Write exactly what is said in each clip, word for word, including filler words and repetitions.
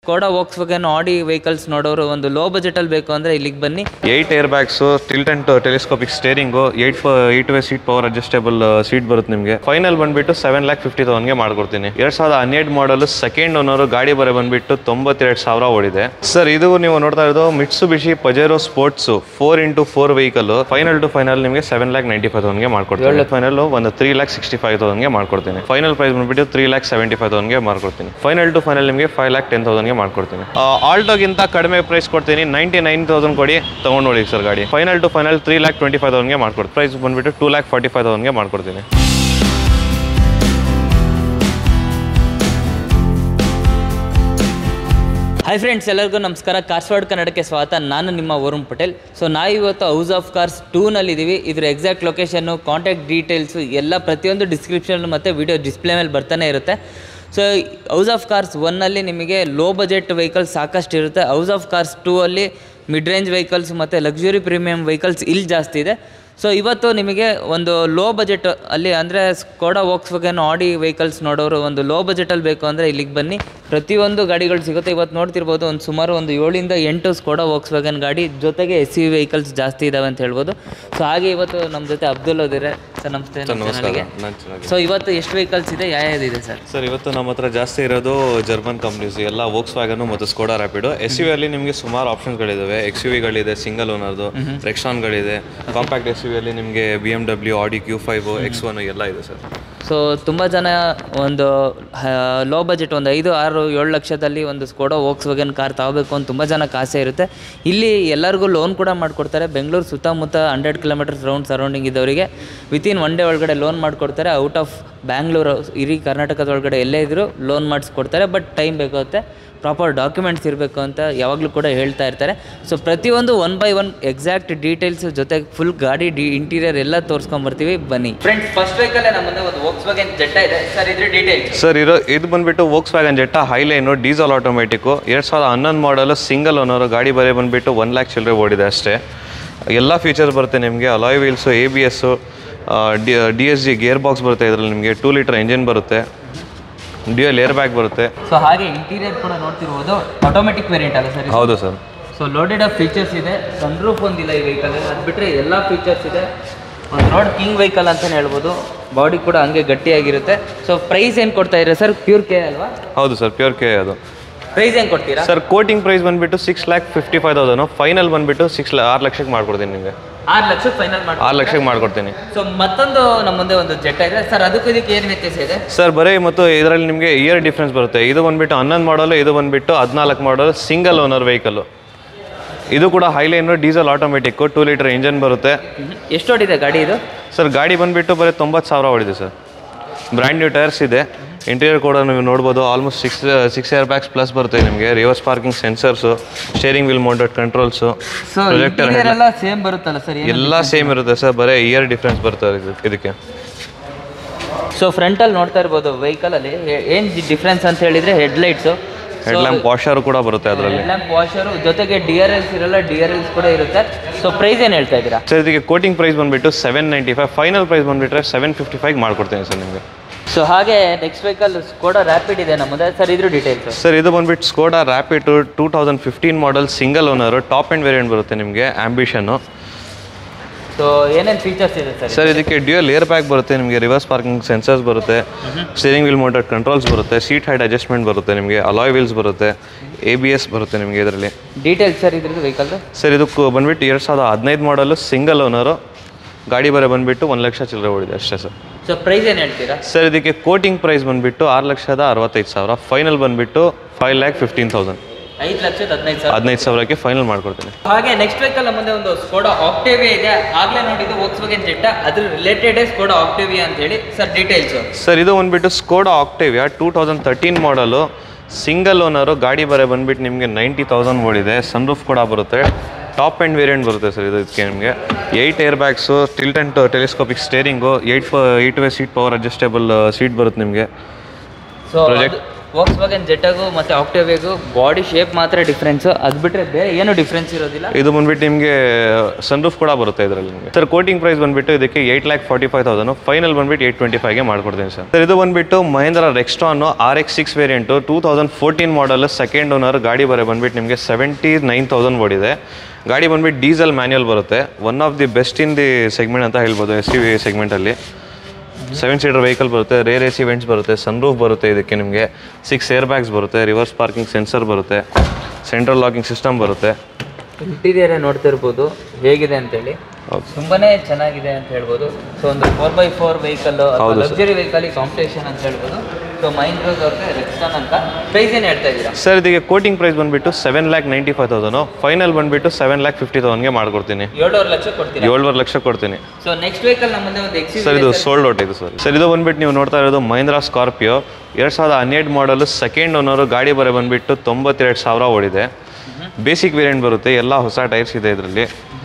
Skoda Volkswagen ಆಡಿ vehicles ನೋಡೋರು ಒಂದು ಲೋ ಬಜೆಟಲ್ಲಿ ಬೇಕು ಅಂದರೆ ಇಲ್ಲಿಗೆ ಬನ್ನಿ. Eight air bags, tilt and telescopic steering, eight eight way seat power adjustable seat ಬರುತ್ತೆ ನಿಮಗೆ. ಫೈನಲ್ ಬಂದ್ಬಿಟ್ಟು ಸೆವೆನ್ ಲ್ಯಾಕ್ ಫಿಫ್ಟಿ ತೌಸಂಡ್ಗೆ ಮಾಡ್ಕೊಡ್ತೀನಿ. ಎರಡ್ ಸಾವಿರದ ಹನ್ನೆರಡು ಮಾಡಲ್ ಸೆಕೆಂಡ್ ಓನರ್, ಗಾಡಿ ಬರ ಬಂದ್ಬಿಟ್ಟು ತೊಂಬತ್ತೆರಡು ಸಾವಿರ ಓಡಿದೆ ಸರ್. ಇದು ನೀವು ನೋಡ್ತಾ ಇರೋದು Mitsubishi Pajero Sports four into four vehicle. Final to final ನಿಮಗೆ ಸೆವೆನ್ ಲ್ಯಾಕ್ ನೈಂಟಿ ಫೈವ್ ತೌಸಂಡ್ಗೆ ಮಾಡ್ಕೊಡ್ತೀನಿ. ಫೈನಲ್ ಒಂದು ತ್ರೀ ಲ್ಯಾಕ್ ಸಿಕ್ಸ್ಟಿ ಫೈವ್ ತೌಸಂಡ್ಗೆ ಮಾಡ್ಕೊಡ್ತೀನಿ. ಫೈನಲ್ ಪ್ರೈಸ್ ಬಂದ್ಬಿಟ್ಟು ತ್ರೀ ಲ್ಯಾಕ್ ಸೆವೆಂಟಿ ಫೈವ್ ತೌಸಂಡ್ಗೆ ಮಾಡ್ಕೊಡ್ತೀನಿ. ಫೈನಲ್ ಟು ಫೈನಲ್ ನಿಮಗೆ ಫೈವ್ ಲ್ಯಾಕ್ ಟೆನ್ ತೌಸಂಡ್ಗೆ ಮಾಡ್ಕೊಡ್ತೀನಿ. ಆಲ್ಟೋಗಿಂತ ಕಡಿಮೆ ಪ್ರೈಸ್ ಕೊಡ್ತೀನಿ, ನೈಂಟಿ ನೈನ್ ತೌಸಂಡ್ ಕೊಡಿ ತಗೊಂಡು ನೋಡಿ ಸರ್ ಗಾಡಿ. Final to final three lakh twenty five ತೌಸಂಡ್ಗೆ ಮಾಡ್ಕೊಡ್ತೀನಿ. ಪ್ರೈಸ್ ಬಂದ್ಬಿಟ್ಟು ಟೂ ಲ್ಯಾಕ್ ಫಾರ್ಟಿ ಫೈವ್ ತೌಸಂಡ್ಗೆ ಮಾಡ್ಕೊಡ್ತೀನಿ. ಹಾಯ್ ಫ್ರೆಂಡ್ಸ್, ಎಲ್ಲರಿಗೂ ನಮಸ್ಕಾರ. ಕಾರ್ಸ್ ವರ್ಲ್ಡ್ ಕನ್ನಡಕ್ಕೆ ಸ್ವಾಗತ. ನಾನು ನಿಮ್ಮ ವರುಣ್ ಪಟೇಲ್. ಸೊ ನಾವು ಇವತ್ತು ಹೌಸ್ ಆಫ್ ಕಾರ್ಸ್ ಟೂನಲ್ಲಿದ್ದೀವಿ. ಇದ್ರ ಎಕ್ಸಾಕ್ಟ್ ಲೊಕೇಶನ್ನು, ಕಾಂಟ್ಯಾಕ್ಟ್ ಡೀಟೇಲ್ಸು ಎಲ್ಲ ಪ್ರತಿಯೊಂದು ಡಿಸ್ಕ್ರಿಪ್ಷನ್ ಮತ್ತು ವಿಡಿಯೋ ಡಿಸ್ಪ್ಲೇ ಮೇಲೆ ಬರ್ತಾನೆ ಇರುತ್ತೆ. ಸೊ ಹೌಸ್ ಆಫ್ ಕಾರ್ಸ್ ಒನ್ನಲ್ಲಿ ನಿಮಗೆ ಲೋ ಬಜೆಟ್ ವೆಹಿಕಲ್ಸ್ ಸಾಕಷ್ಟು ಇರುತ್ತೆ. ಹೌಸ್ ಆಫ್ ಕಾರ್ಸ್ ಟೂ ಅಲ್ಲಿ ಮಿಡ್ ರೇಂಜ್ ವೆಹಿಕಲ್ಸ್ ಮತ್ತು ಲಕ್ಸುರಿ ಪ್ರೀಮಿಯಂ ವೆಹಿಕಲ್ಸ್ ಇಲ್ಲಿ ಜಾಸ್ತಿ ಇದೆ. ಸೊ ಇವತ್ತು ನಿಮಗೆ ಒಂದು ಲೋ ಬಜೆಟ್ ಅಲ್ಲಿ ಅಂದರೆ ಸ್ಕೋಡಾ ವೋಕ್ಸ್ವ್ಯಾಗನ್ ಆಡಿ ವೆಹಿಕಲ್ಸ್ ನೋಡೋರು ಒಂದು ಲೋ ಬಜೆಟಲ್ಲಿ ಬೇಕು ಅಂದರೆ ಇಲ್ಲಿಗೆ ಬನ್ನಿ. ಪ್ರತಿಯೊಂದು ಗಾಡಿಗಳು ಸಿಗುತ್ತೆ. ಇವತ್ತು ನೋಡ್ತಿರ್ಬೋದು ಒಂದು ಸುಮಾರು ಒಂದು ಏಳಿಂದ ಎಂಟು ಸ್ಕೋಡಾ ವೋಕ್ಸ್ವ್ಯಾಗನ್ ಗಾಡಿ ಜೊತೆಗೆ ಎಸ್ ಯು ವೆಹಿಕಲ್ಸ್ ಜಾಸ್ತಿ ಇದ್ದಾವೆ ಅಂತ ಹೇಳ್ಬೋದು. ಸೊ ಹಾಗೆ ಇವತ್ತು ನಮ್ಮ ಜೊತೆ ಅಬ್ದುಲ್ ಇದ್ದಾರೆ ಸರ್. ನಮಸ್ತೆ. ಚಾನಲ್ಗೆ ಸೊ ಇವತ್ತು ಎಷ್ಟು ವೆಹಿಕಲ್ಸ್ ಇದೆ, ಯಾವ್ಯಾವ್ದಿದೆ ಸರ್? ಸರ್ ಇವತ್ತು ನಮ್ಮ ಹತ್ರ ಜಾಸ್ತಿ ಇರೋದು ಜರ್ಮನ್ ಕಂಪ್ನೀಸ್ ಎಲ್ಲ ವೋಕ್ಸ್ವ್ಯಾಗನ್ ಮತ್ತು ಸ್ಕೋಡಾ ರ್ಯಾಪಿಡೋ. ಎಸ್ ಯು ಅಲ್ಲಿ ನಿಮಗೆ ಸುಮಾರು ಆಪ್ಷನ್ಸ್ಗಳಿದ್ದಾವೆ. ಎಕ್ಸ್ ಯು ವಿಗಳಿದೆ, ಸಿಂಗಲ್ ಓನರ್ದು, ರೆಕ್ಸಾನ್ಗಳಿದೆ. ಕಾಂಪ್ಯಾಕ್ಟ್ ಎಸ್ ಯು ಅಲ್ಲಿ ನಿಮಗೆ B M W, Audi Q five, X one ಎಲ್ಲ ಇದೆ ಸರ್. ಸೊ ತುಂಬ ಜನ ಒಂದು ಲೋ ಬಜೆಟ್ ಒಂದು ಐದು ಆರು ಏಳು ಲಕ್ಷದಲ್ಲಿ ಒಂದು ಸ್ಕೋಡಾ ವೋಕ್ಸ್ವ್ಯಾಗನ್ ಕಾರ್ ತಗೋಬೇಕು ಅಂತ ತುಂಬ ಜನಕ್ಕೆ ಆಸೆ ಇರುತ್ತೆ. ಇಲ್ಲಿ ಎಲ್ಲರಿಗೂ ಲೋನ್ ಕೂಡ ಮಾಡಿಕೊಡ್ತಾರೆ. ಬೆಂಗಳೂರು ಸುತ್ತಮುತ್ತ ಹಂಡ್ರೆಡ್ ಕಿಲೋಮೀಟರ್ಸ್ ರೌಂಡ್ ಸರೌಂಡಿಂಗ್ ಇದ್ದವರಿಗೆ ವಿತಿನ್ ಒನ್ ಡೇ ಒಳಗಡೆ ಲೋನ್ ಮಾಡಿಕೊಡ್ತಾರೆ. ಔಟ್ ಆಫ್ ಬ್ಯಾಂಗ್ಳೂರು, ಇಡೀ ಕರ್ನಾಟಕದ ಒಳಗಡೆ ಎಲ್ಲೇ ಇದ್ದರೂ ಲೋನ್ ಮಾಡಿಸ್ಕೊಡ್ತಾರೆ. ಬಟ್ ಟೈಮ್ ಬೇಕಾಗುತ್ತೆ, ಪ್ರಾಪರ್ ಡಾಕ್ಯುಮೆಂಟ್ಸ್ ಇರಬೇಕು ಅಂತ ಯಾವಾಗಲೂ ಕೂಡ ಹೇಳ್ತಾ ಇರ್ತಾರೆ. ಸೊ ಪ್ರತಿಯೊಂದು one by one exact details ಜೊತೆಗೆ ಫುಲ್ ಗಾಡಿ ಡಿ ಇಂಟೀರಿಯರ್ ಎಲ್ಲ ತೋರಿಸ್ಕೊಂಬರ್ತೀವಿ, ಬನ್ನಿ. ಫ್ರೆಂಡ್ಸ್, ಫಸ್ಟ್ ವೆಹಿಕಲ್ ನಮ್ಮ ಮುಂದೆ ಒಂದು ವೋಕ್ಸ್ವ್ಯಾಗನ್ ಜೆಟ್ಟಾ ಇದೆ ಸರ್. ಇದ್ರ ಡೀಟೇಲ್ಸ್ ಸರ್ ಇರೋ ಇದು ಬಂದ್ಬಿಟ್ಟು Volkswagen Jetta Highline, diesel automatic, ಎರಡು ಸಾವಿರದ ಹನ್ನೊಂದು ಮಾಡಲು, ಸಿಂಗಲ್ ಓನರು, ಗಾಡಿ ಬರೀ ಬಂದುಬಿಟ್ಟು ಒನ್ ಲ್ಯಾಕ್ ಚಿಲ್ಲರೆ ಓಡಿದೆ ಅಷ್ಟೇ. ಎಲ್ಲ ಫೀಚರ್ಸ್ ಬರುತ್ತೆ ನಿಮಗೆ. Alloy wheels, A B S, D D S G gear box ಬರುತ್ತೆ. ಇದರಲ್ಲಿ ನಿಮಗೆ ಟೂ ಲೀಟರ್ ಎಂಜಿನ್ ಬರುತ್ತೆ, ಡ್ಯೂಯಲ್ ಏರ್ ಬ್ಯಾಗ್ ಬರುತ್ತೆ. ಸೊ ಹಾಗೆ ಇಂಟೀರಿಯರ್ ಕೂಡ ನೋಡ್ತಿರ್ಬೋದು, ಆಟೋಮೆಟಿಕ್ ವೇರಿಯಂಟ್ ಅಲ್ಲ ಸರ್? ಹೌದು sir. So loaded of features ಇದೆ. ಸನ್ರೂಫ್ ಒಂದಿಲ್ಲ ಈ ವೆಹಿಕಲ್, ಅದು ಬಿಟ್ಟರೆ ಎಲ್ಲ ಫೀಚರ್ಸ್ ಇದೆ. ಒಂದು ರೋಡ್ ಕಿಂಗ್ ವೆಹಿಕಲ್ ಅಂತಲೇ ಹೇಳ್ಬೋದು. ಬಾಡಿ ಕೂಡ ಹಂಗೆ ಗಟ್ಟಿಯಾಗಿರುತ್ತೆ. ಸೊ ಪ್ರೈಸ್ ಏನು ಕೊಡ್ತಾ ಇದ್ದೀರಾ ಸರ್? ಪ್ಯೂರ್ ಕೆ ಅಲ್ವಾ? ಹೌದು ಸರ್, ಪ್ಯೂರ್ ಕೆ. ಅದು ಪ್ರೈಸ್ ಏನು ಕೊಡ್ತೀರಾ ಸರ್? ಕೋಟಿಂಗ್ ಪ್ರೈಸ್ ಬಂದುಬಿಟ್ಟು six lakh fifty five thousand. Final ಬಂದುಬಿಟ್ಟು ಸಿಕ್ಸ್ ಆರು ಲಕ್ಷಕ್ಕೆ ಮಾಡ್ಕೊಡ್ತೀನಿ ನಿಮಗೆ. ಆರು ಲಕ್ಷಕ್ಕೆ ಫೈನಲ್ ಮಾಡಿ ಆರು ಲಕ್ಷಕ್ಕೆ ಮಾಡ್ಕೊಡ್ತೀನಿ. ಸೊ ಮತ್ತೊಂದು ನಮ್ಮ ಮುಂದೆ ಒಂದು ಜೆಟ್ಟಾ ಇದೆ ಸರ್. ಅದಕ್ಕೂ ಇದಕ್ಕೆ ಏನು ವ್ಯತ್ಯಾಸ ಇದೆ ಸರ್? ಬರೀ ಮತ್ತು ಇದರಲ್ಲಿ ನಿಮಗೆ ಇಯರ್ ಡಿಫ್ರೆನ್ಸ್ ಬರುತ್ತೆ. ಇದು ಬಂದುಬಿಟ್ಟು ಹನ್ನೊಂದು ಮಾಡಲು, ಇದು ಬಂದುಬಿಟ್ಟು ಹದಿನಾಲ್ಕು ಮಾಡಲು, ಸಿಂಗಲ್ ಓನರ್ ವೆಹಿಕಲ್ಲು. ಇದು ಕೂಡ Highline, diesel automatic, two litre engine ಬರುತ್ತೆ. ಎಷ್ಟು ಓಡಿದೆ ಗಾಡಿ ಇದು ಸರ್? ಗಾಡಿ ಬಂದುಬಿಟ್ಟು ಬರೀ ತೊಂಬತ್ತು ಸಾವಿರ ಓಡಿದೆ ಸರ್. ಬ್ರ್ಯಾಂಡ್ ನ್ಯೂ ಟೈರ್ಸ್ ಇದೆ. ಇಂಟೀರಿಯರ್ ಕೂಡ ನೀವು ನೋಡ್ಬೋದು. Almost six six air bags plus ಬರುತ್ತೆ ನಿಮಗೆ. Reverse parking sensors, steering wheel mounted controls, projector ಎಲ್ಲ ಸೇಮ್ ಬರುತ್ತಲ್ಲ ಸರ್? ಎಲ್ಲ ಸೇಮ್ ಇರುತ್ತೆ ಸರ್, ಬರೀ ಇಯರ್ ಡಿಫ್ರೆನ್ಸ್ ಬರ್ತದೆ ಇದಕ್ಕೆ. ಸೊ ಫ್ರಂಟಲ್ಲಿ ನೋಡ್ತಾ ಇರ್ಬೋದು ವೆಹಿಕಲಲ್ಲಿ ಏನು ಡಿಫ್ರೆನ್ಸ್ ಅಂತ ಹೇಳಿದರೆ ಹೆಡ್ಲೈಟ್ಸು, ಹೆಡ್ ಲ್ಯಾಂಪ್ ವಾಷರ್ ಕೂಡ ಬರುತ್ತೆ ಅದರಲ್ಲಿ. ಹೆಡ್ ಲ್ಯಾಂಪ್ ವಾಷರು ಜೊತೆಗೆ ಡಿ ಆರ್ ಎಲ್ಸ್ ಇರಲ್ಲ, ಡಿ ಆರ್ ಎಲ್ಸ್ ಕೂಡ ಇರುತ್ತೆ. ಸೊ ಪ್ರೈಸ್ ಏನು ಹೇಳ್ತಾ ಇದ್ದೀರಾ ಸರ್? ಇದಕ್ಕೆ ಕೋಟಿಂಗ್ ಪ್ರೈಸ್ ಬಂದುಬಿಟ್ಟು seven ninety five. Final price ಬಂದುಬಿಟ್ರೆ ಸೆವೆನ್ ಫಿಫ್ಟಿ ಫೈವ್ ಮಾಡ್ಕೊಡ್ತೀನಿ ಸರ್ ನಿಮಗೆ. ಸೊ ಹಾಗೆ ನೆಕ್ಸ್ಟ್ ವೆಹಿಕಲ್ ಸ್ಕೋಡಾ ರ್ಯಾಪಿಡ್ ಇದೆ ನಮ್ಮದೇ ಸರ್. ಇದ್ರ ಡೀಟೇಲ್ಸ್ ಸರ್? ಇದು ಬಂದುಬಿಟ್ಟು Skoda Rapid two thousand fifteen model, single owner, top end variant ಬರುತ್ತೆ ನಿಮಗೆ, ಆಂಬಿಷನ್ನು. ಸೊ ಏನೇನು ಫೀಚರ್ಸ್ ಇದೆ ಸರ್? ಸರ್ ಇದಕ್ಕೆ ಡ್ಯೂಯಲ್ ಏರ್ ಬ್ಯಾಗ್ ಬರುತ್ತೆ ನಿಮಗೆ, ರಿವರ್ಸ್ ಪಾರ್ಕಿಂಗ್ ಸೆನ್ಸರ್ಸ್ ಬರುತ್ತೆ, ಸ್ಟೇರಿಂಗ್ ವೀಲ್ ಮೌಂಟೆಡ್ ಕಂಟ್ರೋಲ್ಸ್ ಬರುತ್ತೆ, ಸೀಟ್ ಹೈಟ್ ಅಡ್ಜಸ್ಟ್ಮೆಂಟ್ ಬರುತ್ತೆ ನಿಮಗೆ, ಅಲಾಯ್ ವೀಲ್ಸ್ ಬರುತ್ತೆ, ಎ ಬಿ ಎಸ್ ಬರುತ್ತೆ ನಿಮಗೆ ಇದರಲ್ಲಿ. ಡೀಟೇಲ್ಸ್ ಸರ್ ಇದ್ರದ್ದು ವೆಹಿಕಲ್? ಸರ್ ಇದಕ್ಕೆ ಬಂದುಬಿಟ್ಟು ಎರಡು ಸಾವಿರದ ಹದಿನೈದು ಮಾಡಲು, ಸಿಂಗಲ್ ಓನರು, ಗಾಡಿ ಬರೋ ಬಂದುಬಿಟ್ಟು ಒಂದು ಲಕ್ಷ ಚಿಲ್ಲರೆ ಓಡಿದೆ ಅಷ್ಟೇ ಸರ್. ಸೊ ಪ್ರೈಸ್ ಏನು ಹೇಳ್ತೀರಾ ಸರ್? ಇದಕ್ಕೆ ಕೋಟಿಂಗ್ ಪ್ರೈಸ್ ಬಂದುಬಿಟ್ಟು ಆರು ಲಕ್ಷದ ಅರವತ್ತೈದು ಸಾವಿರ. ಫೈನಲ್ ಬಂದುಬಿಟ್ಟು ಫೈವ್ ಲ್ಯಾಕ್ ಫಿಫ್ಟೀನ್ ತೌಸಂಡ್. ಐದು ಲಕ್ಷದ ಹದಿನೈದು ಸಾವಿರ ಹದಿನೈದು ಸಾವಿರಕ್ಕೆ ಫೈನಲ್ ಮಾಡ್ಕೊಡ್ತೀನಿ. ಹಾಗೆ ನೆಕ್ಸ್ಟ್ ವೆಹಿಕಲ್ ಮುಂದೆ ಒಂದು ಸ್ಕೋಡಾ ಆಕ್ಟೇವಿಯಾ ಇದೆ. ಆಗಲೇ ನೋಡಿದ್ದು ವೋಕ್ಸ್ವ್ಯಾಗನ್ ಜೆಟ್ಟಾ, ಅದ್ರ ರಿಲೇಟೆಡ್ ಸ್ಕೋಡಾ ಆಕ್ಟೇವಿಯಾ ಅಂತ ಹೇಳಿ ಸರ್. Details sir? ಇದು ಬಂದುಬಿಟ್ಟು Skoda Octavia two thousand thirteen model, single owner, ಗಾಡಿ ಬರೋ ಬಂದುಬಿಟ್ಟು ನಿಮಗೆ ನೈಂಟಿ ತೌಸಂಡ್ ಓಡಿದೆ. ಸನ್ರೂಫ್ ಕೂಡ ಬರುತ್ತೆ, ಟಾಪ್ ಆ್ಯಂಡ್ ವೇರಿಯಂಟ್ ಬರುತ್ತೆ ಸರ್. ಇದಕ್ಕೆ ನಿಮಗೆ eight air bags, tilt and telescopic steering, eight eight way seat power adjustable seat ಬರುತ್ತೆ ನಿಮಗೆ. ಸೊ ಪ್ರೊಜೆಕ್ಟ್ ವೋಕ್ಸ್ ವ್ಯಾಗನ್ ಜೆಟ್ಟಾಗು ಮತ್ತು ಆಕ್ಟಿವಿಯಾಗೂ ಬಾಡಿ ಶೇಪ್ ಮಾತ್ರ ಡಿಫ್ರೆನ್ಸು, ಅದು ಬಿಟ್ಟರೆ ಬೇರೆ ಏನು ಡಿಫ್ರೆನ್ಸ್ ಇರೋದಿಲ್ಲ. ಇದು ಬಂದ್ಬಿಟ್ಟು ನಿಮಗೆ ಸನ್ರೂಫ್ ಕೂಡ ಬರುತ್ತೆ ಇದರಲ್ಲಿ ನಿಮಗೆ. ಸರ್ ಕೋಟಿಂಗ್ ಪ್ರೈಸ್ ಬಂದ್ಬಿಟ್ಟು ಇದಕ್ಕೆ eight lakh forty five thousand, final ಬಂದ್ಬಿಟ್ಟು ಏಯ್ಟ್ ಟ್ವೆಂಟಿ ಫೈವ್ಗೆ ಮಾಡ್ಕೊಡ್ತೀನಿ ಸರ್. ಸರ್ ಇದು ಬಂದ್ಬಿಟ್ಟು Mahindra Rexton R X six variant two thousand fourteen model, second owner. ಗಾಡಿ ಬರೋ ಬಂದ್ಬಿಟ್ಟು ನಿಮಗೆ ಸೆವೆಂಟಿ ನೈನ್ ತೌಸಂಡ್ ಓಡಿದೆ. ಗಾಡಿ ಬಂದ್ಬಿಟ್ಟು ಡೀಸೆಲ್ ಮ್ಯಾನ್ಯಲ್ ಬರುತ್ತೆ. One of the best in the segment ಅಂತ ಹೇಳ್ಬೋದು ಎಸ್ ಯು ವಿ ಸೆಗ್ಮೆಂಟಲ್ಲಿ. ಸೆವೆನ್ ಸೀಟರ್ ವೆಹಿಕಲ್ ಬರುತ್ತೆ, ರೇರ್ ಎ ಸಿ ವೆಂಟ್ಸ್ ಬರುತ್ತೆ, ಸನ್ರೂಫ್ ಬರುತ್ತೆ ಇದಕ್ಕೆ ನಿಮಗೆ, ಸಿಕ್ಸ್ ಏರ್ ಬ್ಯಾಗ್ಸ್ ಬರುತ್ತೆ, ರಿವರ್ಸ್ ಪಾರ್ಕಿಂಗ್ ಸೆನ್ಸರ್ ಬರುತ್ತೆ, ಸೆಂಟ್ರಲ್ ಲಾಕಿಂಗ್ ಸಿಸ್ಟಮ್ ಬರುತ್ತೆ. ಇಂಟೀರಿಯರ್ ನೋಡ್ತಿರ್ಬೋದು ಹೇಗಿದೆ ಅಂತೇಳಿ, ತುಂಬಾನೇ ಚೆನ್ನಾಗಿದೆ ಅಂತ ಹೇಳ್ಬೋದು. ಸೊ ಒಂದು four by four vehicle luxury vehicle competition ಅಂತ ಹೇಳ್ಬೋದು. ಸೊ ಮಹೀಂದ್ರಾಸ್ ಅವ್ರಿಗೆ ರೆಕ್ಸ್ಟಾನ್ ಅಂತ. ಪ್ರೈಸ್ ಏನು ಹೇಳ್ತಾ ಇದ್ದೀರಾ ಸರ್? ಇದಕ್ಕೆ ಕೋಟಿಂಗ್ ಪ್ರೈಸ್ ಬಂದ್ಬಿಟ್ಟು seven lakh ninety five thousand, final ಬಂದ್ಬಿಟ್ಟು ಸೆವೆನ್ ಲ್ಯಾಕ್ ಫಿಫ್ಟಿ ತೌಸಂಡ್ಗೆ ಮಾಡ್ಕೊಡ್ತೀನಿ. ಏಳುವರೆ ಲಕ್ಷ ಕೊಡ್ತೀನಿ. ಏಳುವರೆ ಲಕ್ಷ ಕೊಡ್ತೀನಿ. ಸೊ ನೆಕ್ಸ್ಟ್ ವೆಹಿಕಲ್ ನಮ್ಮ ಮುಂದೆ ಒಂದು ಎಕ್ಸ್ ಸರ್ ಇದು ಸೋಲ್ಡ್ ಔಟ್ ಇದು ಸರ್. ಸರ್ ಇದು ಬಂದ್ಬಿಟ್ಟು ನೀವು ನೋಡ್ತಾ ಇರೋದು ಮಹೀಂದ್ರಾ ಸ್ಕಾರ್ಪಿಯೋ ಎರಡು ಸಾವಿರದ ಹನ್ನೆರಡು ಮಾಡಲು, ಸೆಕೆಂಡ್ ಓನರು. ಗಾಡಿ ಬರೋ ಬಂದ್ಬಿಟ್ಟು ತೊಂಬತ್ತೆರಡು ಸಾವಿರ ಓಡಿದೆ. ಬೇಸಿಕ್ ವೇರಿಯಂಟ್ ಬರುತ್ತೆ, ಎಲ್ಲ ಹೊಸ ಟೈರ್ಸ್ ಇದೆ ಇದರಲ್ಲಿ.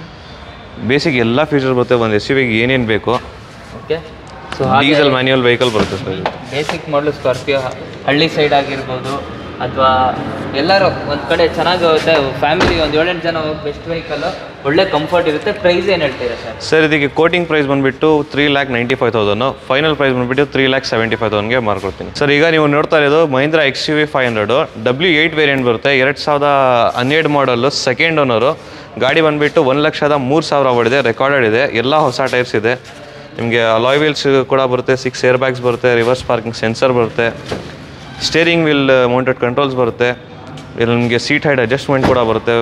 ಬೇಸಿಕ್ ಎಲ್ಲ ಫೀಚರ್ಸ್ ಬರುತ್ತೆ, ಒಂದು ಎಸ್ ಯು ವಿಗೆ ಏನೇನು ಬೇಕು. Okay. So diesel manual vehicle ಬರುತ್ತೆ ಸರ್ ಇದು. ಬೇಸಿಕ್ ಮಾಡಲು ಸ್ಕಾರ್ಪಿಯೋ ಹಳ್ಳಿ ಸೈಡ್ ಆಗಿರ್ಬೋದು ಅಥವಾ ಎಲ್ಲರೂ ಒಂದು ಕಡೆ ಚೆನ್ನಾಗಿ ಹೋಗುತ್ತೆ, ಫ್ಯಾಮಿಲಿ ಒಂದು ಏಳೆಂಟು ಜನ ಹೋಗಿ ಬೆಸ್ಟ್ ವೆಹಿಕಲ್, ಒಳ್ಳೆ ಕಂಫರ್ಟ್ ಇರುತ್ತೆ. ಪ್ರೈಸ್ ಏನು ಹೇಳ್ತೀರಾ ಸರ್? ಸರ್ ಇದಕ್ಕೆ ಕೋಟಿಂಗ್ ಪ್ರೈಸ್ ಬಂದುಬಿಟ್ಟು three lakh ninety five thousand, final price ಬಂದುಬಿಟ್ಟು ತ್ರೀ ಲ್ಯಾಕ್ ಸೆವೆಂಟಿ ಫೈವ್ ತೌಸಂಡ್ಗೆ ಮಾರ್ಕೊಡ್ತೀನಿ. ಸರ್ ಈಗ ನೀವು ನೋಡ್ತಾ ಇರೋದು Mahindra X U V five hundred W eight variant ಬರುತ್ತೆ, ಎರಡು ಸಾವಿರದ ಹನ್ನೆರಡು ಮಾಡಲು, ಸೆಕೆಂಡ್ ಓನರು. ಗಾಡಿ ಬಂದುಬಿಟ್ಟು ಒಂದು ಲಕ್ಷದ ಮೂರು ಸಾವಿರ ಓಡಿದೆ, ರೆಕಾರ್ಡೆಡ್ ಇದೆ, ಎಲ್ಲ ಹೊಸ ಟೈರ್ಸ್ ಇದೆ ನಿಮಗೆ. ಅಲಾಯ್ ವೀಲ್ಸ್ ಕೂಡ ಬರುತ್ತೆ, ಸಿಕ್ಸ್ ಏರ್ ಬ್ಯಾಗ್ಸ್ ಬರುತ್ತೆ, ರಿವರ್ಸ್ ಪಾರ್ಕಿಂಗ್ ಸೆನ್ಸರ್ ಬರುತ್ತೆ, ಸ್ಟೇರಿಂಗ್ ವೀಲ್ ಮೌಂಟೆಡ್ ಕಂಟ್ರೋಲ್ಸ್ ಬರುತ್ತೆ. ಇಲ್ಲಿ ನಿಮಗೆ ಸೀಟ್ ಹೈಟ್ ಅಡ್ಜಸ್ಟ್ಮೆಂಟ್ ಕೂಡ ಬರುತ್ತೆ.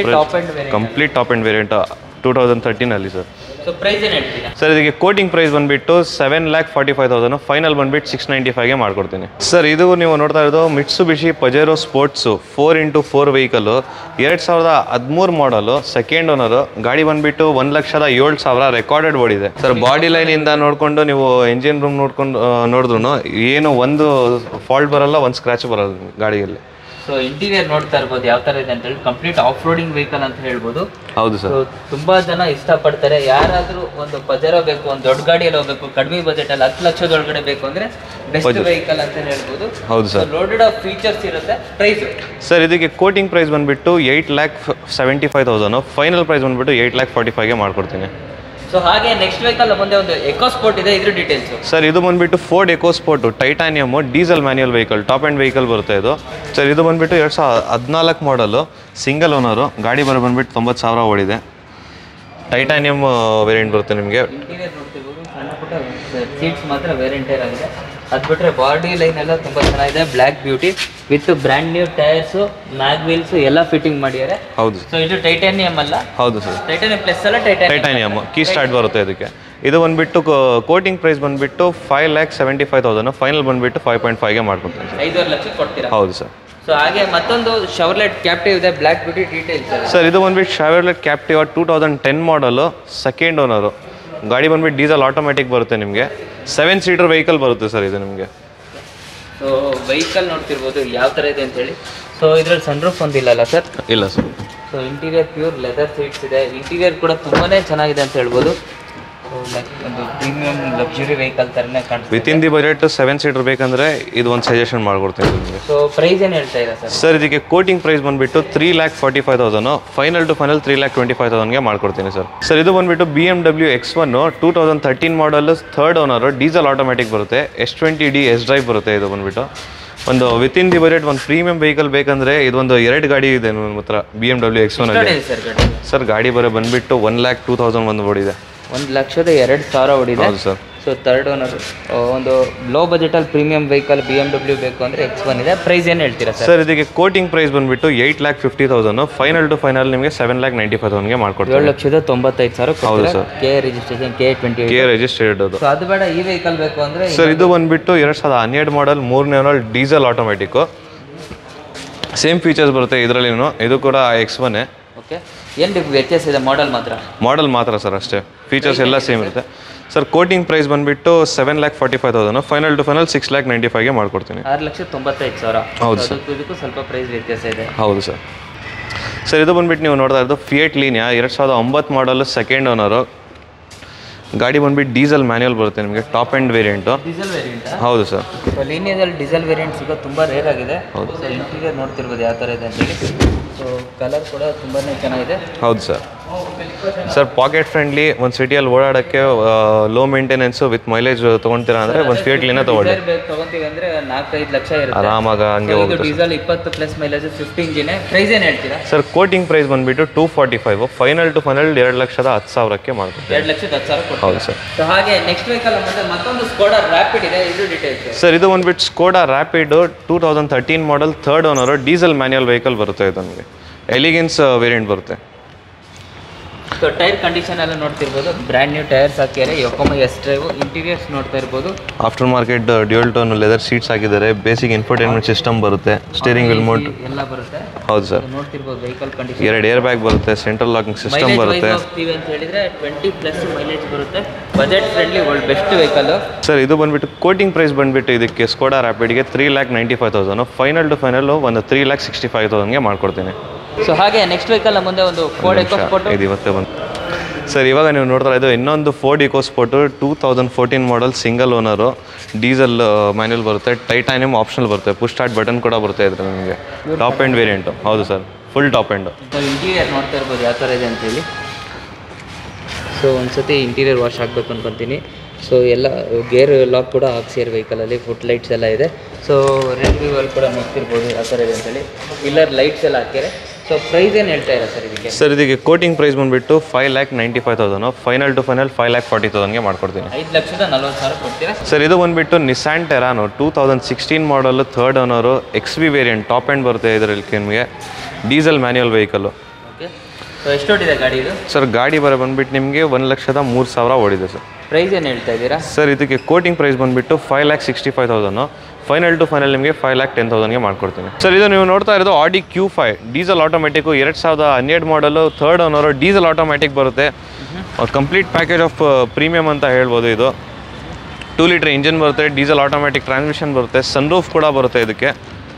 Complete top end variant two thousand ತರ್ಟೀನಲ್ಲಿ ಸರ್. ಸೊ ಪ್ರೈಸ್ ಏನು ಹೇಳ್ತೀರಾ ಸರ್? ಇದಕ್ಕೆ ಕೋಟಿಂಗ್ ಪ್ರೈಸ್ ಬಂದುಬಿಟ್ಟು seven lakh forty five thousand, final ಬಂದುಬಿಟ್ಟು ಸಿಕ್ಸ್ ನೈಂಟಿ ಫೈವ್ಗೆ ಮಾಡ್ಕೊಡ್ತೀನಿ. ಸರ್ ಇದು ನೀವು ನೋಡ್ತಾ ಇರೋದು Mitsubishi Pajero Sports four into four vehicle, ಎರಡು ಸಾವಿರದ ಹದಿಮೂರು ಮಾಡಲು, ಸೆಕೆಂಡ್ ಓನರು. ಗಾಡಿ ಬಂದುಬಿಟ್ಟು ಒಂದು ಲಕ್ಷದ ಏಳು ಸಾವಿರ ರೆಕಾರ್ಡೆಡ್ ಓಡಿದೆ ಸರ್. ಬಾಡಿ ಲೈನಿಂದ ನೋಡಿಕೊಂಡು ನೀವು ಎಂಜಿನ್ ರೂಮ್ ನೋಡ್ಕೊಂಡು ನೋಡಿದ್ರು ಏನು ಒಂದು ಫಾಲ್ಟ್ ಬರಲ್ಲ, ಒಂದು ಸ್ಕ್ರ್ಯಾಚ್ ಬರಲ್ಲ ಗಾಡಿಯಲ್ಲಿ. ಸೊ ಇಂಟೀರಿಯರ್ ನೋಡ್ತಾ ಇರ್ಬೋದು ಯಾವ ಥರ ಇದೆ ಅಂತ ಹೇಳಿ. ಕಂಪ್ಲೀಟ್ ಆಫ್ ರೋಡಿಂಗ್ ವೆಹಿಕಲ್ ಅಂತ ಹೇಳ್ಬೋದು. ಹೌದು ಸರ್. ತುಂಬಾ ಜನ ಇಷ್ಟಪಡ್ತಾರೆ. ಯಾರಾದರೂ ಒಂದು ಪಜೆರೋ ಬೇಕು, ಒಂದು ದೊಡ್ಡ ಗಾಡಿಯಲ್ಲಿ ಹೋಗಬೇಕು, ಕಡಿಮೆ ಬಜೆಟಲ್ಲಿ ಹತ್ತು ಲಕ್ಷದೊಳಗಡೆ ಬೇಕು ಅಂದರೆ ಬೆಸ್ಟ್ ವೆಹಿಕಲ್ ಅಂತ ಹೇಳ್ಬೋದು. ಹೌದು ಸರ್. ಲೋಡೆಡ್ ಆಫ್ ಫೀಚರ್ಸ್ ಇರುತ್ತೆ. ಪ್ರೈಸ್ ಸರ್ ಇದಕ್ಕೆ ಕೋಟಿಂಗ್ ಪ್ರೈಸ್ ಬಂದುಬಿಟ್ಟು eight lakh seventy five thousand, final price ಬಂದುಬಿಟ್ಟು ಏಯ್ಟ್ ಲ್ಯಾಕ್ ಫಾರ್ಟಿ ಫೈವ್ಗೆ ಮಾಡ್ಕೊಡ್ತೀನಿ. ಸೊ ಹಾಗೆ ನೆಕ್ಸ್ಟ್ ವೆಹಿಕಲ್ ಮುಂದೆ ಒಂದು ಎಕೋ ಸ್ಪೋರ್ಟ್ ಇದೆ, ಇದ್ರ ಡೀಟೇಲ್ಸ್ ಸರ್. ಇದು ಬಂದುಬಿಟ್ಟು Ford EcoSport Titanium diesel manual vehicle, top end vehicle ಬರುತ್ತೆ ಇದು ಸರ್. ಇದು ಬಂದುಬಿಟ್ಟು ಎರಡು ಸಾವಿರದ ಹದಿನಾಲ್ಕು ಮಾಡಲು, ಸಿಂಗಲ್ ಓನರು. ಗಾಡಿ ಬರೋ ಬಂದುಬಿಟ್ಟು ತೊಂಬತ್ತು ಸಾವಿರ ಓಡಿದೆ. ಟೈಟಾನಿಯಮ್ ವೇರಿಯಂಟ್ ಬರುತ್ತೆ ನಿಮಗೆ. ಇಂಟೀರಿಯರ್ ನೋಡ್ತಿರ್ಬೋದು, ಸಣ್ಣ ಪುಟ್ಟ ಸೀಟ್ಸ್ ಮಾತ್ರ ವೇರಿಯಂಟೇರ್ ಆಗಿದೆ. ಅದು ಬಿಟ್ಟರೆ ಬಾಡಿ ಲೈನ್ ಎಲ್ಲ ತುಂಬ ಚೆನ್ನಾಗಿದೆ. Black beauty with brand new tyres, mag wheels ಎಲ್ಲ ಫಿಟ್ಟಿಂಗ್ ಮಾಡಿದ್ದಾರೆ. ಹೌದು. ಸೊ ಇದು ಟೈಟಾನಿಯಮ್ ಅಲ್ಲ? ಹೌದು ಸರ್. ಟೈಟಾನಿಯಮ್ ಪ್ಲಸ್ ಅಲ್ಲ, ಟೈಟಾನಿಯಮ್ ಟೈಟಾನಿಯಮ್ ಕೀ ಸ್ಟಾರ್ಟ್ ಬರುತ್ತೆ ಇದಕ್ಕೆ. ಇದು ಬಂದುಬಿಟ್ಟು ಕೋಟಿಂಗ್ ಪ್ರೈಸ್ ಬಂದುಬಿಟ್ಟು five lakh seventy five thousand, final ಬಂದುಬಿಟ್ಟು ಫೈವ್ ಪಾಯಿಂಟ್ ಫೈವ್ಗೆ ಮಾಡ್ಕೊಡ್ತೀನಿ ಸರ್. ಐದೂವರೆ ಲಕ್ಷ ಕೊಡ್ತೀರಾ? ಹೌದು ಸರ್. ಸೊ ಹಾಗೆ ಮತ್ತೊಂದು ಶವರ್ಲೆಟ್ ಕ್ಯಾಪ್ಟಿವ್ ಇದೆ, ಬ್ಲ್ಯಾಕ್ ಬ್ಯೂಟಿ ಡೀಟೇಲ್ಸ್ ಸರ್. ಇದು ಬಂದುಬಿಟ್ಟು Chevrolet Captiva two thousand ten model, second owner. ಗಾಡಿ ಬಂದುಬಿಟ್ಟು ಡೀಸೆಲ್ ಆಟೋಮೆಟಿಕ್ ಬರುತ್ತೆ ನಿಮಗೆ. ಸೆವೆನ್ ಸೀಟರ್ ವೆಹಿಕಲ್ ಬರುತ್ತೆ ಸರ್ ಇದು ನಿಮಗೆ. ಸೊ ವೆಹಿಕಲ್ ನೋಡ್ತಿರ್ಬೋದು ಯಾವ ಥರ ಇದೆ ಅಂತೇಳಿ. ಸೊ ಇದರಲ್ಲಿ ಸನ್ರೂಫ್ ಒಂದಿಲ್ಲಲ್ಲ ಸರ್? ಇಲ್ಲ sir. So interior pure leather seats ಇದೆ. ಇಂಟೀರಿಯರ್ ಕೂಡ ತುಂಬಾ ಚೆನ್ನಾಗಿದೆ ಅಂತ ಹೇಳ್ಬೋದು. ಒಂದು ಪ್ರೀಮಿಯಂ ಲಕ್ಸುರಿ ವೆಹಿಕಲ್ ಥರನೇ ಕಾಣಿಸುತ್ತೆ. Within the budget seven seater ಬೇಕಂದರೆ ಇದು ಒಂದು ಸಜೆಷನ್ ಮಾಡ್ಕೊಡ್ತೀನಿ ನಿಮಗೆ. ಸೊ ಪ್ರೈಸ್ ಏನು ಹೇಳ್ತಾ ಇದೆ ಸರ್? ಸರ್ ಇದಕ್ಕೆ ಕೋಟಿಂಗ್ ಪ್ರೈಸ್ ಬಂದುಬಿಟ್ಟು three lakh forty five thousand, final to final three lakh twenty five ತೌಸಂಡ್ಗೆ ಮಾಡ್ಕೊಡ್ತೀನಿ ಸರ್. ಸರ್ ಇದು ಬಂದುಬಿಟ್ಟು B M W X one two thousand thirteen model, third owner. Diesel automatic ಬರುತ್ತೆ. S twenty D S drive ಬರುತ್ತೆ. ಇದು ಬಂದುಬಿಟ್ಟು ಒಂದು ವಿತ್ ಇನ್ ದಿ ಬಜೆಟ್ ಒಂದು ಪ್ರೀಮಿಯಂ ವೆಹಿಕಲ್ ಬೇಕಂದರೆ ಇದೊಂದು ಎರಡು ಗಾಡಿ ಇದೆ ನಮ್ಮ ಹತ್ರ B M W X one ಅಲ್ಲಿ. ಸರ್ ಗಾಡಿ ಬರೋ ಬಂದುಬಿಟ್ಟು ಒನ್ ಲ್ಯಾಕ್ ಟೂ ತೌಸಂಡ್ ಒಂದು ಓಡಿದೆ. ಒಂದು ಲಕ್ಷದ ಎರಡು ಸಾವಿರ ಓಡಿದೆ. ಹೌದು ಸರ್. ಸೊ ಥರ್ಡ್ ಓನರ್ ಒಂದು ಲೋ ಬಜೆಟಲ್ಲಿ premium vehicle B M W ಬೇಕು ಅಂದರೆ ಎಕ್ಸ್ ಒನ್ ಇದೆ. ಪ್ರೈಸ್ ಏನು ಹೇಳ್ತೀರಾ ಸರ್? ಸರ್ ಇದಕ್ಕೆ ಕೋಟಿಂಗ್ ಪ್ರೈಸ್ ಬಂದುಬಿಟ್ಟು eight lakh fifty thousand, final to final ನಿಮಗೆ ಸೆವೆನ್ ಲ್ಯಾಕ್ ನೈಂಟಿ ಫೈವ್ ತೌಸಂಡ್ಗೆ ಮಾಡ್ಕೊಡ್ತೀವಿ. ಏಳು ಲಕ್ಷದ ತೊಂಬತ್ತೈದು ಸಾವಿರ. ಹೌದು sir. K registration K twenty K registered ಅದು. ಸೊ ಅದು ಬೇಡ, ಈ ವೆಹಿಕಲ್ ಬೇಕು ಅಂದರೆ ಸರ್ ಇದು ಬಂದುಬಿಟ್ಟು ಎರಡು ಸಾವಿರದ ಹನ್ನೆರಡು ಮಾಡಲ್, ಮೂರನೇ owner, diesel automatic. Same features ಬರುತ್ತೆ ಇದರಲ್ಲಿನೂ. ಇದು ಕೂಡ ಎಕ್ಸ್ ಒನ್ನೇ. ಓಕೆ. ಏನು ವ್ಯತ್ಯಾಸ ಇದೆ? ಮಾಡಲ್ ಮಾತ್ರ ಮಾಡಲ್ ಮಾತ್ರ ಸರ್ ಅಷ್ಟೇ. ಫೀಚರ್ಸ್ ಎಲ್ಲ ಸೇಮ್ ಇರುತ್ತೆ ಸರ್. ಕೋಟಿಂಗ್ ಪ್ರೈಸ್ ಬಂದುಬಿಟ್ಟು seven lakh forty five thousand, final to final six lakh ninety ಫೈವ್ಗೆ ಮಾಡ್ಕೊಡ್ತೀನಿ. ಆರು ಲಕ್ಷ ತೊಂಬತ್ತೈದು ಸಾವಿರ. ಹೌದು ಸರ್. ಇದಕ್ಕೂ ಸ್ವಲ್ಪ ಪ್ರೈಸ್ ವ್ಯತ್ಯಾಸ ಇದೆ. ಹೌದು ಸರ್. ಸರ್ ಇದು ಬಂದುಬಿಟ್ಟು ನೀವು ನೋಡ್ತಾ ಇರೋದು ಫಿಯೇಟ್ ಲೀನಿಯಾ ಎರಡು ಸಾವಿರದ ಒಂಬತ್ತು ಮಾಡಲು, ಸೆಕೆಂಡ್ ಓನರು. ಗಾಡಿ ಬಂದ್ಬಿಟ್ಟು ಡೀಸೆಲ್ ಮ್ಯಾನ್ಯಲ್ ಬರುತ್ತೆ ನಿಮಗೆ, top end variant. Diesel variant ಹೌದು ಸರ್. ಸೊ ಲೀನಿಯದಲ್ಲಿ ಡೀಸೆಲ್ ವೇರಿಯಂಟ್ ಸಿಗೋದು ತುಂಬ ರೇರ್ ಆಗಿದೆ. ಹೌದು ಸರ್. ಇಂಟೀರಿಯರ್ ನೋಡ್ತಿರ್ಬೋದು ಯಾವ ಥರ ಇದೆ ಅಂತೇಳಿ. ಸೊ ಕಲರ್ ಕೂಡ ತುಂಬಾ ಚೆನ್ನಾಗಿದೆ. ಹೌದು ಸರ್. ಸರ್ ಪಾಕೆಟ್ ಫ್ರೆಂಡ್ಲಿ, ಒಂದು ಸಿಟಿಯಲ್ಲಿ ಓಡಾಡೋಕ್ಕೆ ಲೋ ಮೇಂಟೆನೆನ್ಸು ವಿತ್ ಮೈಲೇಜ್ ತೊಗೊಳ್ತೀರಾ ಅಂದರೆ ಒಂದು ಫಿಯಟ್ ಲೀನ ತೊಗೊಳ್ಳಿ. ತೊಗೊತೀವಿ ಅಂದರೆ ನಾಲ್ಕೈದು ಲಕ್ಷ ಇರುತ್ತೆ ಆರಾಮಾಗ ಹಂಗೆ ಹೋಗುತ್ತೆ. ಡೀಸೆಲ್ ಇಪ್ಪತ್ತು ಪ್ಲಸ್ ಮೈಲೇಜ್ ಫಿಫ್ಟಿ ಇಂಜಿನೇ. ಪ್ರೈಸ್ ಏನು ಹೇಳ್ತೀರಾ ಸರ್? ಕೋಟಿಂಗ್ ಪ್ರೈಸ್ ಬಂದುಬಿಟ್ಟು two forty five, final to final ಎರಡು ಲಕ್ಷದ ಹತ್ತು ಸಾವಿರಕ್ಕೆ ಮಾಡ್ತೀವಿ. ಎರಡು ಲಕ್ಷದ ಹತ್ತು ಸಾವಿರ. ಹೌದು ಸರ್. ಸೊ ಹಾಗೆ ನೆಕ್ಸ್ಟ್ ವೆಹಿಕಲ್ ಮತ್ತೆ ಮತ್ತೊಂದು ಸ್ಕೋಡಾ ರ್ಯಾಪಿಡ್ ಇದೆ, ಇದು ಡೀಟೇಲ್ಸ್ ಸರ್. ಇದು ಬಂದುಬಿಟ್ಟು Skoda Rapid two thousand thirteen model, third owner, diesel manual vehicle ಬರುತ್ತೆ. ಇದು ನಮಗೆ ಎಲಿಗೆನ್ಸ್ ವೇರಿಯಂಟ್ ಬರುತ್ತೆ. ಸೊ ಟೈರ್ ಕಂಡೀಷನ್ ಎಲ್ಲ ನೋಡ್ತಿರ್ಬೋದು, ಬ್ರ್ಯಾಂಡ್ ನ್ಯೂ ಟೈರ್ಸ್ ಹಾಕಿದ್ದಾರೆ. ಯೋಕೋಮಾ ಎಸ್ ಡ್ರೈವ್. ಇಂಟೀರಿಯರ್ಸ್ ನೋಡ್ತಾ ಇರ್ಬೋದು, after market dual tone leather seats ಹಾಕಿದ್ದಾರೆ. ಬೇಸಿಕ್ ಇನ್ಫೋಟೈನ್ಮೆಂಟ್ ಸಿಸ್ಟಮ್ ಬರುತ್ತೆ, ಸ್ಟೀರಿಂಗ್ ವಿಲ್ ಮೋಟ್ ಎಲ್ಲ ಬರುತ್ತೆ. ಹೌದು ಸರ್. ನೋಡ್ತಿರ್ಬೋದು ವೆಹಿಕಲ್ ಕಂಡೀಷನ್. ಎರಡು ಏರ್ ಬ್ಯಾಗ್ ಬರುತ್ತೆ, ಸೆಂಟ್ರಲ್ ಲಾಕಿಂಗ್ ಸಿಸ್ಟಮ್ ಬರುತ್ತೆ. ಹೋಗ್ತೀವಿ ಅಂತ ಹೇಳಿದ್ರೆ ಟ್ವೆಂಟಿ ಪ್ಲಸ್ ಮೈಲೇಜ್ ಬರುತ್ತೆ. ಬಜೆಟ್ ಫ್ರೆಂಡ್ಲಿ, ಒಳ್ಳೆ ಬೆಸ್ಟ್ ವೆಹಿಕಲ್ ಸರ್. ಇದು ಬಂದುಬಿಟ್ಟು ಕೋಟಿಂಗ್ ಪ್ರೈಸ್ ಬಂದುಬಿಟ್ಟು ಇದಕ್ಕೆ ಸ್ಕೋಡಾ ರ್ಯಾಪಿಡ್ಗೆ three lakh ninety five thousand, final to final ಒಂದು ತ್ರೀ ಲ್ಯಾಕ್ ಸಿಕ್ಸ್ಟಿ ಫೈವ್ ತೌಸಂಡ್ಗೆ ಮಾಡ್ಕೊಡ್ತೀನಿ. ಸೊ ಹಾಗೆ ನೆಕ್ಸ್ಟ್ ವೆಹಿಕಲ್ ಮುಂದೆ ಒಂದು ಫೋರ್ಡ್ ಎಕೋಸ್ಪೋರ್ಟ್ ಇದು ಇವತ್ತೇ ಬಂತು ಸರ್. ಇವಾಗ ನೀವು ನೋಡ್ತಾರೆ ಇದು ಇನ್ನೊಂದು Ford EcoSport, two thousand fourteen model, single owner, diesel manual ಬರುತ್ತೆ. ಟೈಟಾನಿಯಮ್ ಆಪ್ಷನಲ್ ಬರುತ್ತೆ, ಪುಷ್ ಸ್ಟಾರ್ಟ್ ಬಟನ್ ಕೂಡ ಬರುತ್ತೆ ಇದ್ರೆ ನಿಮಗೆ. Top end variant. ಹೌದು sir, full top end. Interior ನೋಡ್ತಾ ಇರ್ಬೋದು ಯಾವ ಥರ ಇದೆ ಅಂತೇಳಿ. ಸೊ ಒಂದ್ಸತಿ ಇಂಟೀರಿಯರ್ ವಾಶ್ ಆಗಬೇಕು ಅನ್ಕೊತೀನಿ. ಸೊ ಎಲ್ಲ ಗೇರ್ ಲಾಕ್ ಕೂಡ ಹಾಕ್ಸಿರೋ ವೆಹಿಕಲಲ್ಲಿ, ಫುಟ್ ಲೈಟ್ಸ್ ಎಲ್ಲ ಇದೆ. ಸೊ ರೆಡ್ ವ್ಯೂವಲ್ಲಿ ಕೂಡ ನೋಡ್ತಿರ್ಬೋದು ಯಾವ ಥರ ಇದೆ ಅಂತೇಳಿ. ಪಿಲ್ಲರ್ ಲೈಟ್ಸ್ ಎಲ್ಲ ಹಾಕ್ಯಾರೆ. ಸೊ ಪ್ರೈಸ್ ಏನು ಹೇಳ್ತಾ ಇಲ್ಲ ಸರ್ ಇದಕ್ಕೆ? ಸರ್ ಇದಕ್ಕೆ ಕೋಟಿಂಗ್ ಪ್ರೈಸ್ ಬಂದುಬಿಟ್ಟು five lakh ninety five thousand, final to final five lakh forty ತೌಸಂಡ್ಗೆ ಮಾಡ್ಕೊಡ್ತೀನಿ. ಐದು ಲಕ್ಷದ ನಲ್ವತ್ತು ಸಾವಿರ ಕೊಡ್ತೀರಾ ಸರ್? ಇದು ಬಂದುಬಿಟ್ಟು Nissan Terrano, two thousand sixteen model, third owner, X V variant, top end ಬರುತ್ತೆ ಇದರಲ್ಲಿ ನಿಮಗೆ. Diesel manual vehicle. Okay. So ಎಷ್ಟು ಓಡಿದೆ ಗಾಡಿ ಇದು? ಸರ್ ಗಾಡಿ ಬರೋ ಬಂದುಬಿಟ್ಟು ನಿಮಗೆ ಒಂದು ಲಕ್ಷದ ಮೂರು ಸಾವಿರ ಓಡಿದೆ ಸರ್. ಪ್ರೈಸ್ ಏನು ಹೇಳ್ತಾ ಇದ್ದೀರಾ? ಸರ್ ಇದಕ್ಕೆ ಕೋಟಿಂಗ್ ಪ್ರೈಸ್ ಬಂದುಬಿಟ್ಟು five lakh sixty five thousand, final to final ನಿಮಗೆ ಫೈವ್ ಲ್ಯಾಕ್ ಟೆನ್ ತೌಸಂಡ್ಗೆ ಮಾಡ್ಕೊಡ್ತೀನಿ. ಸರ್ ಇದು ನೀವು ನೋಡ್ತಾ ಇರೋದು ಆಡಿ ಕ್ಯೂ ಫೈವ್, ಡೀಸೆಲ್ ಆಟೋಮೆಟಿಕ್ಕು, ಎರಡು ಸಾವಿರದ ಹನ್ನೆರಡು model, third owner, diesel automatic ಬರುತ್ತೆ. ಕಂಪ್ಲೀಟ್ ಪ್ಯಾಕೇಜ್ ಆಫ್ ಪ್ರೀಮಿಯಮ್ ಅಂತ ಹೇಳ್ಬೋದು. ಇದು ಟೂ ಲೀಟರ್ ಇಂಜಿನ್ ಬರುತ್ತೆ, ಡೀಸೆಲ್ ಆಟೋಮೆಟಿಕ್ ಟ್ರಾನ್ಸ್ಮಿಷನ್ ಬರುತ್ತೆ, ಸನ್ರೂಫ್ ಕೂಡ ಬರುತ್ತೆ ಇದಕ್ಕೆ.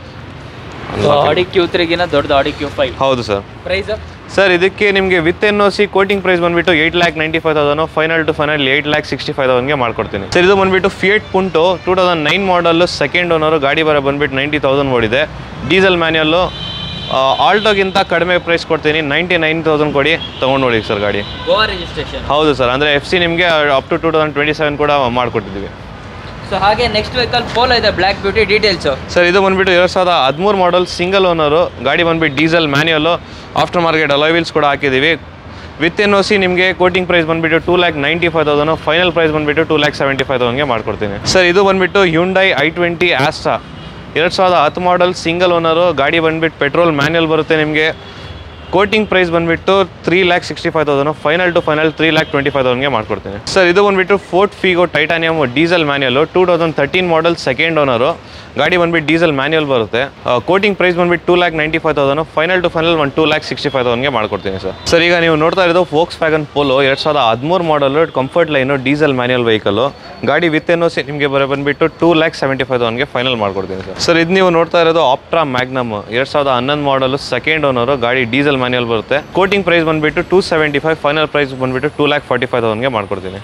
ಆಡಿ ಕ್ಯೂ ತ್ರೀಗಿನ ದೊಡ್ಡದು ಆಡಿ ಕ್ಯೂ ಫೈವ್. ಹೌದು ಸರ್. ಪ್ರೈಸ್ ಸರ್ ಇದಕ್ಕೆ ನಿಮಗೆ with N O C quoting price ಬಂದುಬಿಟ್ಟು eight lakh ninety five thousand, final to final eight lakh sixty five ತೌಸಂಡ್ಗೆ ಮಾಡ್ಕೊಡ್ತೀನಿ. ಸರ್ ಇದು ಬಂದುಬಿಟ್ಟು Fiat Punto, two thousand nine model, second owner, ಗಾಡಿ ಬರೋ ಬಂದುಬಿಟ್ಟು ನೈಂಟಿ ತೌಸಂಡ್ ಓಡಿದೆ. Diesel manual. ಆಲ್ಟೋಗಿಂತ ಕಡಿಮೆ ಪ್ರೈಸ್ ಕೊಡ್ತೀನಿ, ನೈಂಟಿ ನೈನ್ ತೌಸಂಡ್ ಕೊಡಿ ತೊಗೊಂಡು ನೋಡಿ ಸರ್ ಗಾಡಿ. ಗೋವಾ ರಿಜಿಸ್ಟ್ರೇಷನ್. ಹೌದು ಸರ್. ಅಂದರೆ ಎಫ್ ಸಿ ನಿಮಗೆ up to two thousand twenty seven ಕೂಡ ಮಾಡಿಕೊಟ್ಟಿದ್ದೀವಿ. ಸೊ ಹಾಗೆ ನೆಕ್ಸ್ಟ್ ವೆಹಿಕಲ್ ಪೋಲೋ ಇದೆ, ಬ್ಲ್ಯಾಕ್ ಬ್ಯೂಟಿ. ಡೀಟೇಲ್ಸು ಸರ್ ಇದು ಬಂದುಬಿಟ್ಟು ಎರಡು ಸಾವಿರದ ಹದಿಮೂರು ಮಾಡಲ್, ಸಿಂಗಲ್ ಓನರು, ಗಾಡಿ ಬಂದುಬಿಟ್ಟು diesel manual, after market alloy wheels ಕೂಡ ಹಾಕಿದ್ದೀವಿ. ವಿತ್ ಎನ್ ಒ ಸಿ ನಿಮಗೆ ಕೋಟಿಂಗ್ ಪ್ರೈಸ್ ಬಂದುಬಿಟ್ಟು two lakh ninety five thousand, final price ಬಂದುಬಿಟ್ಟು ಟೂ ಲ್ಯಾಕ್ ಸೆವೆಂಟಿ ಫೈವ್ ತೌಸಂಡ್ಗೆ ಮಾಡ್ಕೊಡ್ತೀನಿ. ಸರ್ ಇದು ಬಂದುಬಿಟ್ಟು ಹ್ಯುಂಡೈ ಐ ಟ್ವೆಂಟಿ ಆಸ್ಟಾ, ಎರಡು ಸಾವಿರದ ಹತ್ತು ಮಾಡಲ್, ಸಿಂಗಲ್ ಓನರು, ಗಾಡಿ ಬಂದುಬಿಟ್ಟು ಪೆಟ್ರೋಲ್ ಮ್ಯಾನ್ಯಲ್ ಬರುತ್ತೆ ನಿಮಗೆ. ಕೋಟಿಂಗ್ ಪ್ರೈಸ್ ಬಂದುಬಿಟ್ಟು three lakh sixty five thousand, final to final three lakh twenty five ತೌಸಂಡ್ಗೆ ಮಾಡ್ಕೊಡ್ತೀನಿ. ಸರ್ ಇದು ಬಂದುಬಿಟ್ಟು Ford Figo titanium, diesel manual, two thousand thirteen model, second owner, ಗಾಡಿ ಬಂದುಬಿಟ್ಟು ಡೀಸೆಲ್ ಮ್ಯಾನ್ಯಲ್ ಬರುತ್ತೆ. ಕೋಟಿಂಗ್ ಪ್ರೈಸ್ ಬಂದುಬಿಟ್ಟು two lakh ninety five thousand, final to final ಒಂದು two lakh sixty five ತೌಸಂಡ್ಗೆ ಮಾಡ್ಕೊಡ್ತೀನಿ ಸರ್. ಸರ್ ಈಗ ನೀವು ನೋಡ್ತಾ ಇರೋದು ಫೋಕ್ಸ್ ವ್ಯಾಗನ್ ಪೋಲೋ, ಎರಡು ಸಾವಿರದ ಹದಿಮೂರು model, comfort line, diesel manual vehicle, ಗಾಡಿ ವಿತ್ ಎನ್ ಒ ಸಿ ನಿಮಗೆ ಬರೋ ಬಂದುಬಿಟ್ಟು ಟೂ ಲ್ಯಾಕ್ ಸೆವೆಂಟಿ ಫೈವ್ ತೌಸಂಡ್ಗೆ ಫೈನಲ್ ಮಾಡ್ಕೊಡ್ತೀನಿ ಸರ್. ಸರ್ ಇದು ನೀವು ನೋಡ್ತಾ ಇರೋದು ಆಪ್ಟ್ರಾ ಮ್ಯಾಗ್ನಮ್, ಎರಡು ಸಾವಿರದ ಹನ್ನೊಂದು ಮಾಡಲು, ಸೆಕೆಂಡ್ ಓನರು, ಗಾಡಿ ಡೀಸೆಲ್ ಮ್ಯಾನ್ಯಲ್ ಬರುತ್ತೆ. ಕೋಟಿಂಗ್ ಪ್ರೈಸ್ ಬಂದುಬಿಟ್ಟು two seventy five, final price ಬಂದುಬಿಟ್ಟು ಟೂ ಲ್ಯಾಕ್ ಫಾರ್ಟಿ ಫೈವ್ ತೌಸಂಡ್ಗೆ ಮಾಡ್ಕೊಡ್ತೀನಿ.